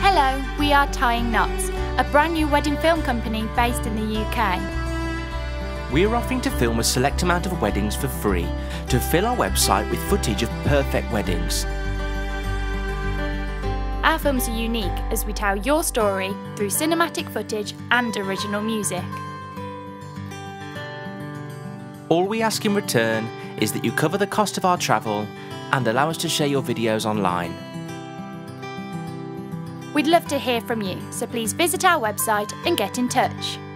Hello, we are Tying Knots, a brand new wedding film company based in the UK. We are offering to film a select amount of weddings for free to fill our website with footage of perfect weddings. Our films are unique as we tell your story through cinematic footage and original music. All we ask in return is that you cover the cost of our travel and allow us to share your videos online. We'd love to hear from you, so please visit our website and get in touch.